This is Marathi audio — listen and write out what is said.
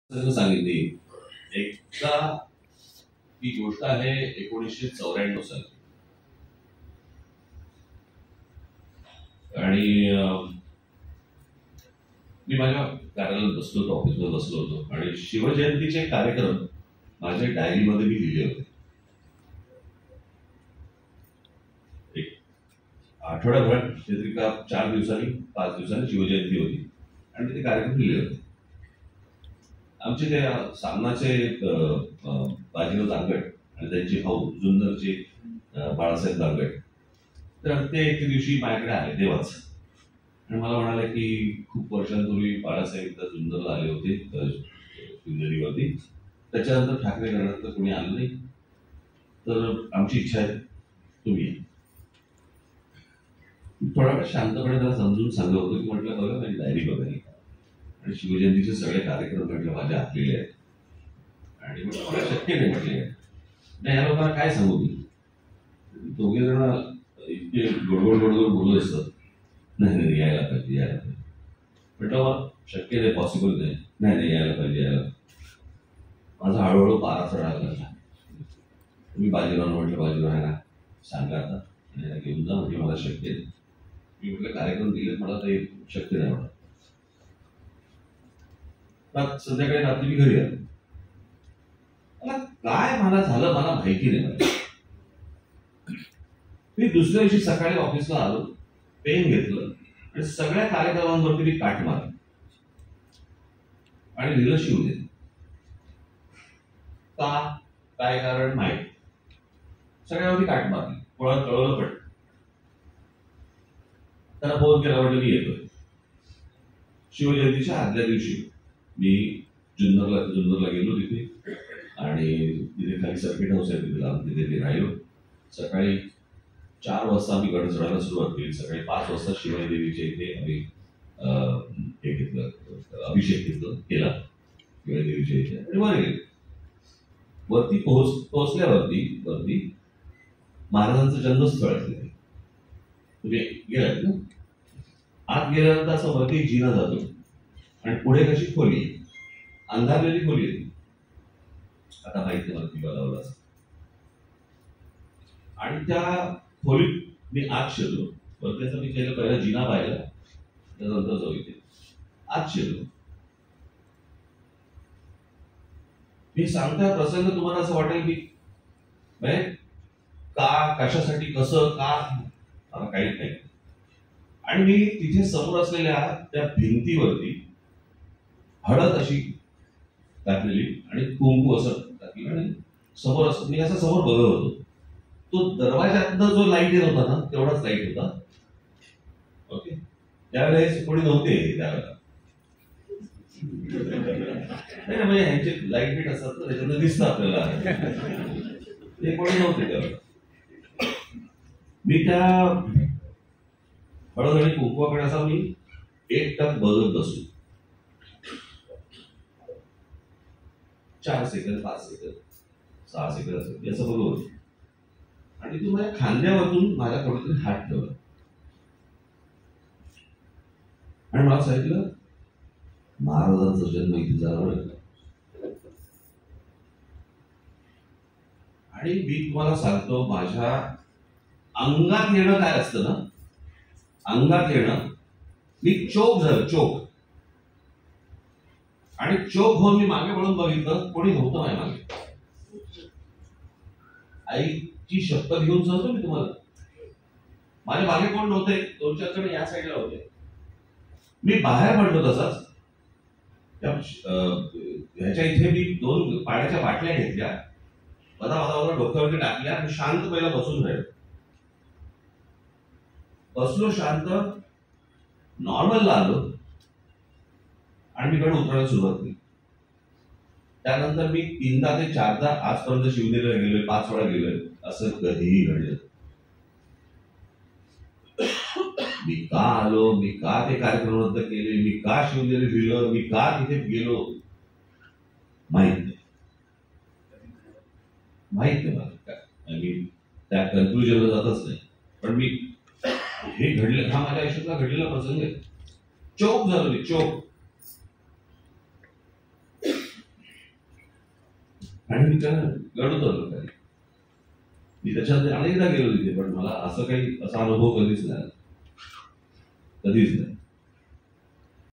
सांगितली एकदा ही गोष्ट आहे 1994 साली आणि मी माझ्या कार्यालयात बसलो होतो, ऑफिसमध्ये बसलो होतो आणि शिवजयंतीचे कार्यक्रम माझ्या डायरीमध्ये मी लिहिले होते. एक आठवड्याभर काहीतरी का 4 दिवसांनी 5 दिवसांनी शिवजयंती होती आणि ते कार्यक्रम लिहिले होते. आमचे ते सामनाचे बाजीराव दांगट आणि त्यांचे भाऊ जुन्नरचे बाळासाहेब दांगट, तर ते एके दिवशी माझ्याकडे आले तेव्हाच आणि मला म्हणाले की खूप वर्षांपूर्वी बाळासाहेब तर जुन्नरला आले होते शिवनेरीवरती, त्याच्यानंतर ठाकरे घराण्यात कोणी आलं नाही, तर आमची इच्छा आहे तुम्ही या. थोडा वेळ शांतपणे त्याला समजून सांगत होतो की म्हटलं बघा माझी डायरी बघा आणि शिवजयंतीचे सगळे कार्यक्रम म्हटलं माझ्या आखलेले आहेत आणि मला शक्य नाही म्हटले नाही, या लोकांना काय सांगू मी. दोघे जण इतके गोडगोड गोडगोड बोलत असतात, नाही नाही यायला पाहिजे यायला पाहिजे. म्हटलं मग शक्य नाही, पॉसिबल नाही, नाही नाही यायला पाहिजे यायला. माझा हळूहळू पारा चढायला लागला. तुम्ही बाजीराव म्हटलं बाजीराव आहे ना सांगा आता आणि घेऊन जा म्हणजे मला शक्य नाही. मी म्हटलं कार्यक्रम दिले मला ते शक्य नाही म्हणत. संध्याकाळी रात्री मी घरी आलो. मला काय मला झालं मला माहिती नाही. मी दुसऱ्या दिवशी सकाळी ऑफिसला आलो, पेन घेतलं आणि सगळ्या कार्यक्रमांवरती मी काट मारली आणि लिहिलं शिवजयंती. का काय कारण माहिती, सगळ्यावरती काट मारली. कोणाला कळवलं पण त्याला फोन केला, म्हटलं मी येतोय. शिवजयंतीच्या आदल्या दिवशी मी जुन्नरला गेलो तिथे आणि तिथे खाली सर्किट हाऊस आहे तिथे राहिलो. सकाळी 4 वाजता आम्ही गड चढायला सुरुवात केली. सकाळी 5 वाजता शिवाई देवीच्या इथे आम्ही हे घेतलं, अभिषेक केला शिवाई देवीच्या इथे आणि वर गेले. वरती पोहोचल्यावरती महाराजांचं जन्मस्थळ आहे तिथे. तुम्ही गेलात ना, आत गेल्यानंतर असं वरती जिना जातो आणि पुढे कशी खोली, अंधारलेली खोली आहे. आता माहिती मला ती बघावलं असं. आणि त्या खोलीत मी आत शिरलो. वरती मी केलं, पहिला जिना पाहिला, त्यानंतर जाऊ इथे आत शिरलो. मी सांगता प्रसंग तुम्हाला असं वाटेल की का कशासाठी कसं का मला काही नाही. आणि मी तिथे समोर असलेल्या त्या भिंतीवरती हळद अशी टाकलेली आणि कुंकू असं टाकलं आणि समोर असं मी असं समोर बघत होतो. तो दरवाजातनं जो लाईट येत होता ना तेवढाच लाईट होता. ओके, त्यावेळेस कोणी नव्हते त्यावेळेला. नाही म्हणजे ह्यांचे लाईट बीट असतात ना त्याच्यानं दिसतं आपल्याला, ते कोणी नव्हते त्यावेळेला. मी त्या हळद आणि कुंकवाकडे असा मी एकटक बघत बसलो. 4 सेकंद 5 सेकंद 6 सेकंद असं बघत आणि तू माझ्या खांद्यावरून माझ्या कुठेतरी हात ठेवला आणि मला सांगितलं महाराजांचा जन्म इथे झाला बरं. आणि मी तुम्हाला सांगतो माझ्या अंगात येणं काय असतं ना, अंगात येणं, मी चोक झालं, चोक. आणि चोक होऊन मी मागे वळून बघितलं, कोणी नव्हतं माझ्या मागे. आईची शपथ घेऊन सांगतो मी तुम्हाला, माझ्या मागे कोण नव्हते. 2-4 जण या साईडला होते. मी बाहेर पडलो तसाच. ह्याच्या इथे मी 2 पाण्याच्या बाटल्या घेतल्या, बदा डोक्यावरती टाकल्या आणि शांत पहिला बसून राहिलो. बसलो शांत, नॉर्मलला आलो आणि मी गड उतरायला सुरुवात केली. त्यानंतर मी 3दा ते 4दा आजपर्यंत शिवनेरीला गेलोय, 5 वेळा गेलोय, असं कधीही घडलं. मी का आलो, मी का ते कार्यक्रम रद्द केले, मी का शिवनेरी फिरलो, मी का तिथे गेलो माहित नाही मला. मी त्या कन्क्लुजनला जातच नाही. पण मी हे घडलं, हा माझ्या आयुष्यातला घडलेला प्रसंग आहे. चोक झालो मी, चोक. आणि मी त्याला गडून धरलो काही. मी त्याच्यात अनेकदा गेलो तिथे, पण मला असं काही असा अनुभव कधीच नाही.